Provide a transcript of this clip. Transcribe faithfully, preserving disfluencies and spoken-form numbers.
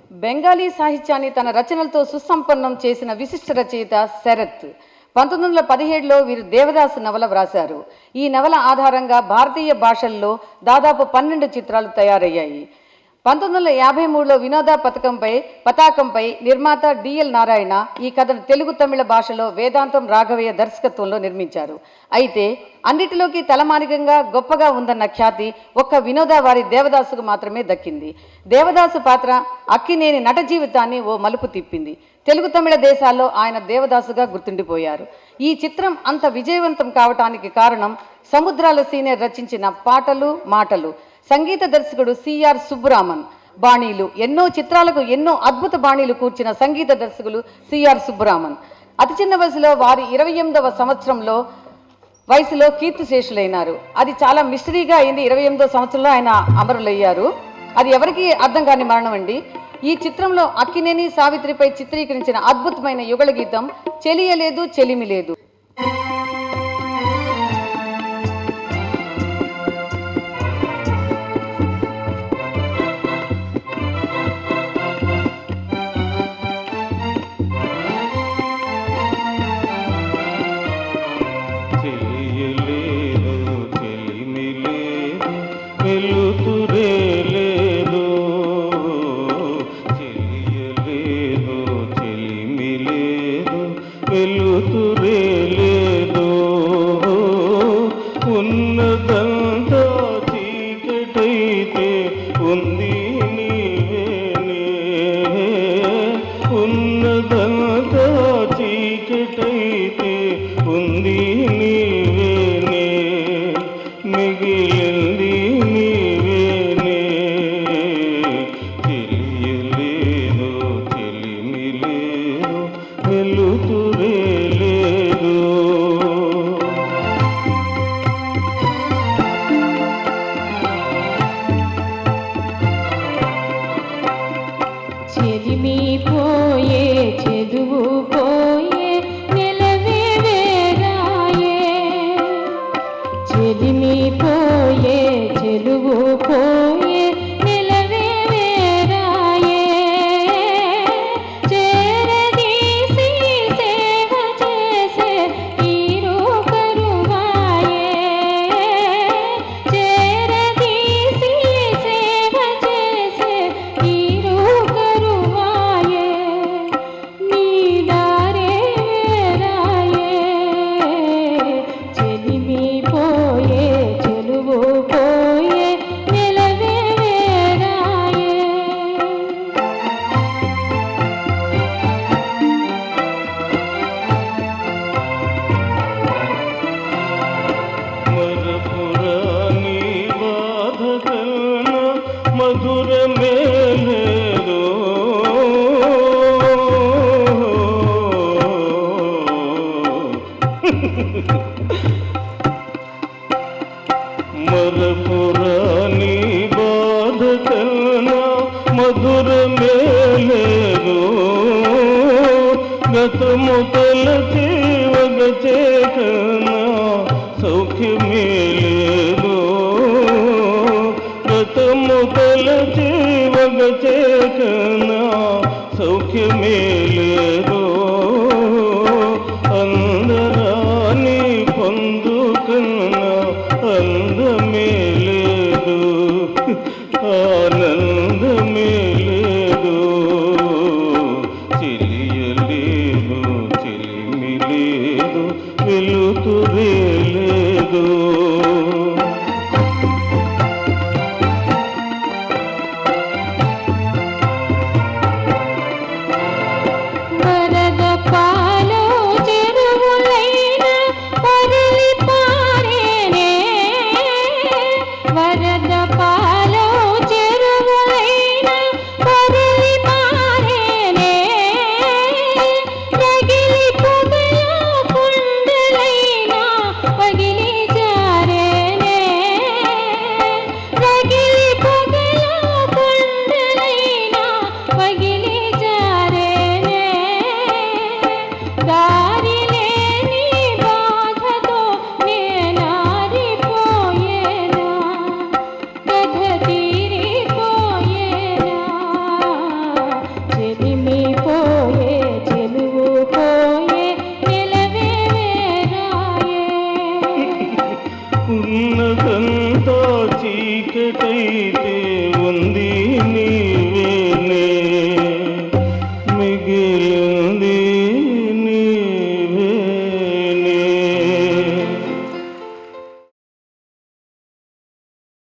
బెంగాలీ సాహిత్యాన్ని తన రచనలతో సుసంపన్నం చేసిన విశిష్ట రచయిత శరత్. పంతొమ్మిది వందల పదిహేడులో వీరు దేవదాసు నవల వ్రాశారు. ఈ నవల ఆధారంగా భారతీయ భాషల్లో దాదాపు పన్నెండు చిత్రాలు తయారయ్యాయి. పంతొమ్మిది వందల యాభై మూడులో వినోద పథకంపై పతాకంపై నిర్మాత డిఎల్ నారాయణ ఈ కథను తెలుగు తమిళ భాషలో వేదాంతం రాఘవయ్య దర్శకత్వంలో నిర్మించారు. అయితే అన్నిటిలోకి తలమానికంగా గొప్పగా ఉందన్న ఖ్యాతి ఒక్క వినోద వారి దేవదాసుకు మాత్రమే దక్కింది. దేవదాసు పాత్ర అక్కినేని నట జీవితాన్ని ఓ మలుపు తిప్పింది. తెలుగు తమిళ దేశాల్లో ఆయన దేవదాసుగా గుర్తుండిపోయారు. ఈ చిత్రం అంత విజయవంతం కావటానికి కారణం సముద్రాల సీనియర్ రచించిన పాటలు మాటలు. సంగీత దర్శకుడు సిఆర్ సుబ్బరామన్. బాణీలు ఎన్నో చిత్రాలకు ఎన్నో అద్భుత బాణీలు కూర్చిన సంగీత దర్శకులు సిఆర్ సుబ్బరామన్. అతి చిన్న వయసులో వారి ఇరవై ఎనిమిదవ సంవత్సరంలో వయసులో కీర్తిశేషులైనారు. అది చాలా మిస్టరీగా అయింది. ఇరవై ఎనిమిదవ సంవత్సరంలో ఆయన అమరులయ్యారు. అది ఎవరికి అర్థం కాని మరణం అండి. ఈ చిత్రంలో అక్కినేని సావిత్రిపై చిత్రీకరించిన అద్భుతమైన యుగళ గీతం చెలియలేదు చెలిమి లేదు. రీతే ఉంది నీ